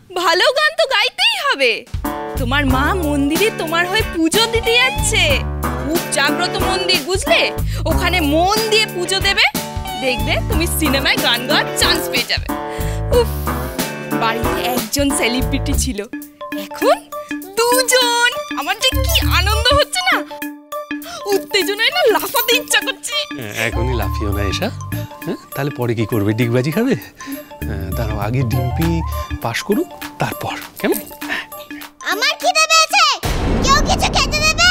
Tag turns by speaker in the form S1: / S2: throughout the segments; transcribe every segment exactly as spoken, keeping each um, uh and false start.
S1: ভালো গান তো গাইতেই হবে। তোমার মা মন্দিরে তোমার হয়ে পুজো দিতে যাচ্ছে। খুব জাগ্রত মন্দির, বুঝলে? ওখানে মন দিয়ে পুজো দেবে, দেখবে তুমি সিনেমায় গান গাওয়ার চান্স পেয়ে যাবে। উফ, বাড়িতে একজন সেলিব্রিটি ছিল, এখন দুজন। আমার যে কি আনন্দ হচ্ছে না, উত্তেজনায় না লাফাতে ইচ্ছা করছে।
S2: এখনই লাফিও না এসা। হ্যাঁ, তাহলে পরে কি করবে? ডিগবাজি খাবে? দাঁড়াও, আগে ডিম্পি পাশ করুক, তারপর। কেমন?
S3: আমার খিদে পেয়েছে, কেউ কিছু খেতে দেবে?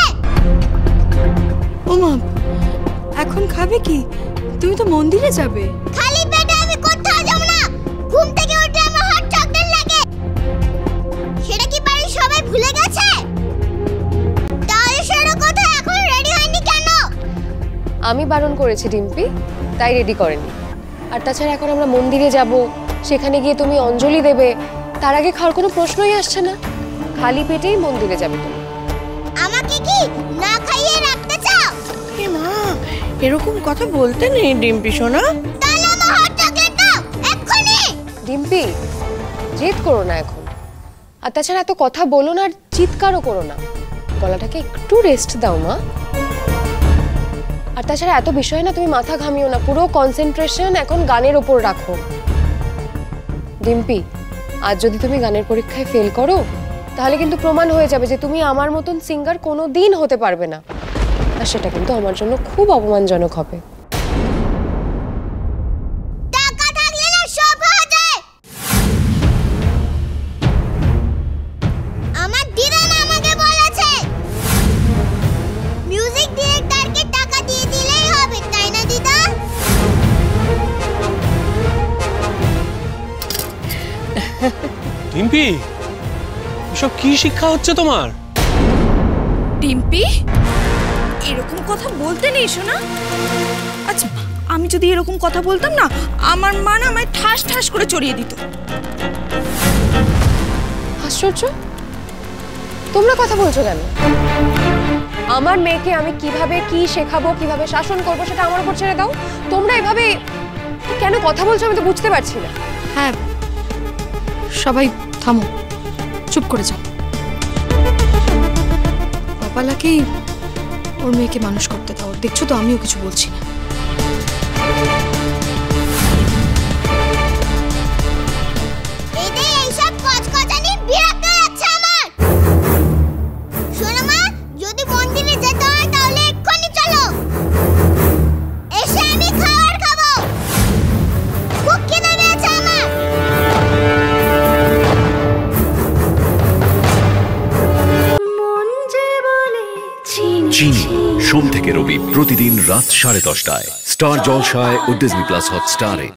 S4: ওমা, এখন খাবে কি? তুমি তো মন্দিরে যাবে।
S3: খালি পেটে আমি কোথাও যাব না। ঘুম থেকে উঠে আমার হট চকলেট লাগে। সেটা কি বাড়ির সবাই ভুলে গেছে? তাহলে সেটা কোথায় এখন রেডি হয়নি কেন?
S5: আমি বারণ করেছি ডিম্পি, তাই রেডি করেনি। আর তাছাড়া এখন আমরা মন্দিরে যাব, সেখানে গিয়ে তুমি অঞ্জলি দেবে, তার আগে খাওয়ার কোনো প্রশ্নই আসছে না। খালি পেটেই মন্দিরে যাবে তুমি।
S3: আমাকে কি না খাইয়ে রাখতে চাও?
S4: এ মা, এরকম কথা বলতে নেই ডিম্পি সোনা।
S3: তাহলে আমার হট চকলেট দাও এক্ষুনি।
S5: ডিম্পি, জেদ করো না এখন। আর তাছাড়া এত কথা বলো না, আর চিৎকারও করো না। গলাটাকে একটু রেস্ট দাও মা। আর তাছাড়া এত বিষয় না তুমি মাথা ঘামিও না, পুরো কনসেন্ট্রেশন এখন গানের ওপর রাখো। ডিম্পি, আজ যদি তুমি গানের পরীক্ষায় ফেল করো, তাহলে কিন্তু প্রমাণ হয়ে যাবে যে তুমি আমার মতন সিঙ্গার কোনো দিন হতে পারবে না। আর সেটা কিন্তু আমার জন্য খুব অপমানজনক হবে।
S3: টাকা থাকলে না সব হয়ে যায়। আমার দিদা না আমাকে বলেছে মিউজিক ডিরেক্টরকে টাকা দিয়ে দিলেই হবে, তাই না দিদা?
S2: ডিম্পি, এসব কি শিক্ষা হচ্ছে তোমার?
S1: ডিম্পি, এরকম কথা বলতে নেই শোনা। আচ্ছা, আমি যদি এরকম কথা বলতাম না, আমার মা না আমায় ঠাস ঠাস করে চড়িয়ে দিত।
S5: আশ্চর্য, তোমরা কথা বলছো কেন? আমার মেয়েকে আমি কিভাবে কি শেখাবো, কিভাবে শাসন করবো, সেটা আমার উপর ছেড়ে দাও। তোমরা এভাবে কেন কথা বলছো আমি তো বুঝতে পারছি না।
S4: হ্যাঁ, সবাই থামো, চুপ করে যাও। কপালাকেই ওর মেয়েকে মানুষ করতে দাও। দেখছো তো, আমিও কিছু বলছি না।
S3: এদের এইসব কচকচানি বিরক্ত লাগছে আমার। শোনো মা, যদি মন্দিরে যেতে হয় তাহলে এক্ষুনি চলো। এসে আমি খাবার খাবো। খুব খিদে পেয়েছে আমার।
S6: চিনি সোম থেকে রবি প্রতিদিন রাত সাড়ে দশটায় স্টার জলসায় ও ডিজনি প্লাস হটস্টারে।